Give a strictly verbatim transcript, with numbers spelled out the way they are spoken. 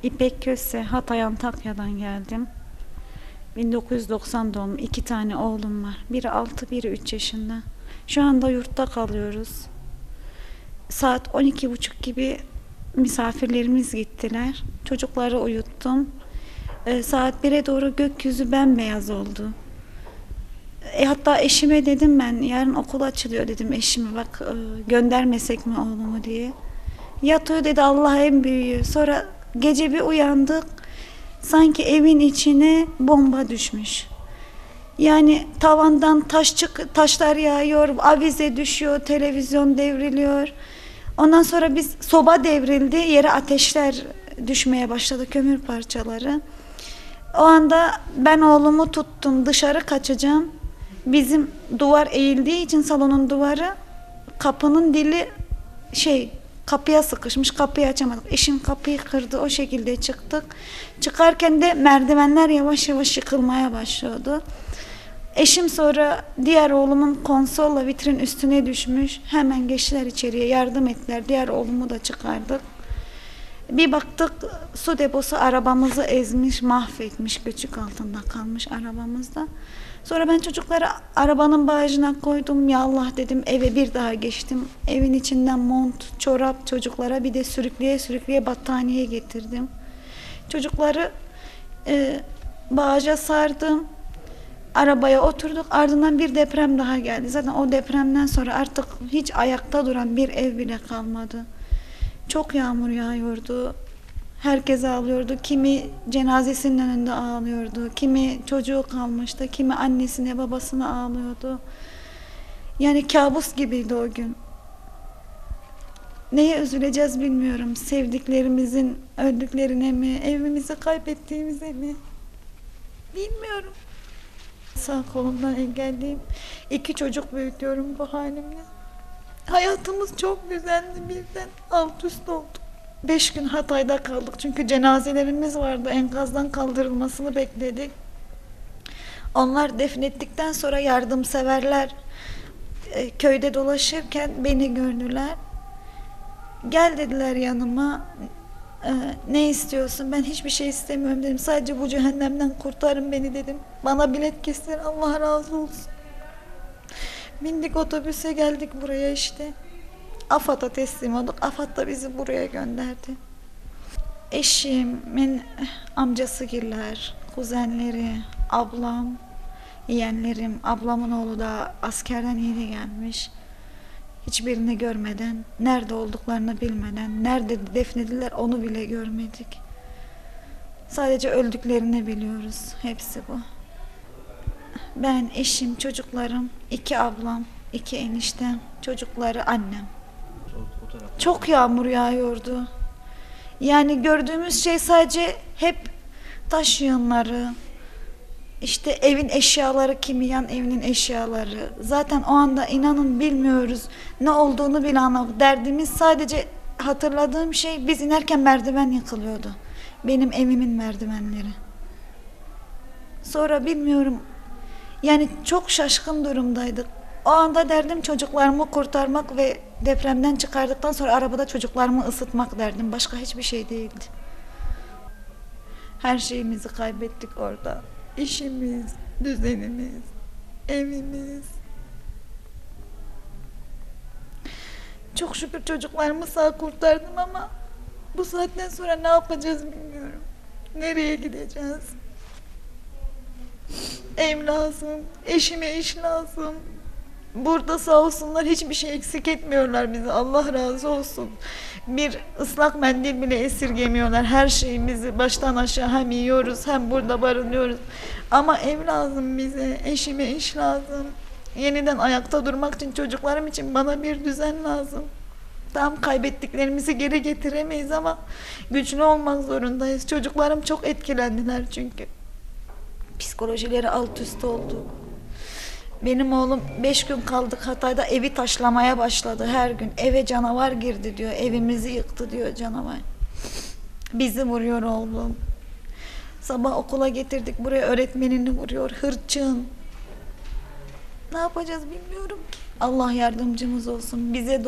İpek Köse, Hatay Antakya'dan geldim. bin dokuz yüz doksan doğumlu, iki tane oğlum var. Biri altı, biri üç yaşında. Şu anda yurtta kalıyoruz. Saat on iki buçuk gibi misafirlerimiz gittiler. Çocukları uyuttum. E, saat bire doğru gökyüzü bembeyaz oldu. E, hatta eşime dedim, ben yarın okul açılıyor dedim eşime, bak e, göndermesek mi oğlumu diye. Yatıyor dedi, Allah en büyüğü. Sonra gece bir uyandık. Sanki evin içine bomba düşmüş. Yani tavandan taş çık, taşlar yağıyor, avize düşüyor, televizyon devriliyor. Ondan sonra biz soba devrildi, yere ateşler düşmeye başladı, kömür parçaları. O anda ben oğlumu tuttum, dışarı kaçacağım. Bizim duvar eğildiği için salonun duvarı, kapının dili şey kapıya sıkışmış, kapıyı açamadık. Eşim kapıyı kırdı, o şekilde çıktık. Çıkarken de merdivenler yavaş yavaş yıkılmaya başladı. Eşim sonra diğer oğlumun konsolla vitrin üstüne düşmüş. Hemen geçtiler içeriye, yardım ettiler. Diğer oğlumu da çıkardık. Bir baktık su deposu arabamızı ezmiş, mahvetmiş, göçük altında kalmış arabamızda. Sonra ben çocukları arabanın bagajına koydum. Ya Allah dedim, eve bir daha geçtim. Evin içinden mont, çorap çocuklara, bir de sürükleye sürükleye battaniye getirdim. Çocukları e, bagaja sardım. Arabaya oturduk. Ardından bir deprem daha geldi. Zaten o depremden sonra artık hiç ayakta duran bir ev bile kalmadı. Çok yağmur yağıyordu. Herkes ağlıyordu. Kimi cenazesinin önünde ağlıyordu. Kimi çocuğu kalmıştı. Kimi annesine, babasına ağlıyordu. Yani kabus gibiydi o gün. Neye üzüleceğiz bilmiyorum. Sevdiklerimizin öldüklerine mi, evimizi kaybettiğimize mi? Bilmiyorum. Sağ kolumdan engelliyim. İki çocuk büyütüyorum bu halimle. Hayatımız çok güzeldi, birden alt üst oldu. Beş gün Hatay'da kaldık çünkü cenazelerimiz vardı. Enkazdan kaldırılmasını bekledik. Onlar defnettikten sonra yardımseverler e, köyde dolaşırken beni gördüler. Gel dediler yanıma. E, ne istiyorsun? Ben hiçbir şey istemiyorum dedim. Sadece bu cehennemden kurtarın beni dedim. Bana bilet kestiler. Allah razı olsun. Bindik otobüse, geldik buraya işte. AFAD'a teslim olduk. AFAD da bizi buraya gönderdi. Eşimin amcasıgiller, kuzenleri, ablam, yeğenlerim, ablamın oğlu da askerden yeni gelmiş. Hiçbirini görmeden, nerede olduklarını bilmeden, nerede defnediler onu bile görmedik. Sadece öldüklerini biliyoruz. Hepsi bu. Ben, eşim, çocuklarım, iki ablam, iki eniştem, çocukları, annem. Çok yağmur yağıyordu. Yani gördüğümüz şey sadece hep taş yığınları, işte evin eşyaları, kimi yan evinin eşyaları. Zaten o anda inanın bilmiyoruz, ne olduğunu bile anlamadık. Derdimiz sadece, hatırladığım şey, biz inerken merdiven yıkılıyordu. Benim evimin merdivenleri. Sonra bilmiyorum, yani çok şaşkın durumdaydık. O anda derdim çocuklarımı kurtarmak ve depremden çıkardıktan sonra arabada çocuklarımı ısıtmak derdim. Başka hiçbir şey değildi. Her şeyimizi kaybettik orada. İşimiz, düzenimiz, evimiz. Çok şükür çocuklarımı sağ kurtardım ama bu saatten sonra ne yapacağız bilmiyorum. Nereye gideceğiz? Ev lazım, eşime iş lazım. Burada sağ olsunlar, hiçbir şey eksik etmiyorlar bize. Allah razı olsun. Bir ıslak mendil bile esirgemiyorlar. Her şeyimizi baştan aşağı hem yiyoruz hem burada barınıyoruz. Ama ev lazım bize, eşime iş lazım. Yeniden ayakta durmak için, çocuklarım için bana bir düzen lazım. Tam kaybettiklerimizi geri getiremeyiz ama güçlü olmak zorundayız. Çocuklarım çok etkilendiler çünkü. Psikolojileri alt üst oldu. Benim oğlum beş gün kaldık Hatay'da, evi taşlamaya başladı her gün. Eve canavar girdi diyor, evimizi yıktı diyor canavar. Bizi vuruyor oğlum. Sabah okula getirdik, buraya öğretmenini vuruyor, hırçın. Ne yapacağız bilmiyorum ki. Allah yardımcımız olsun bize.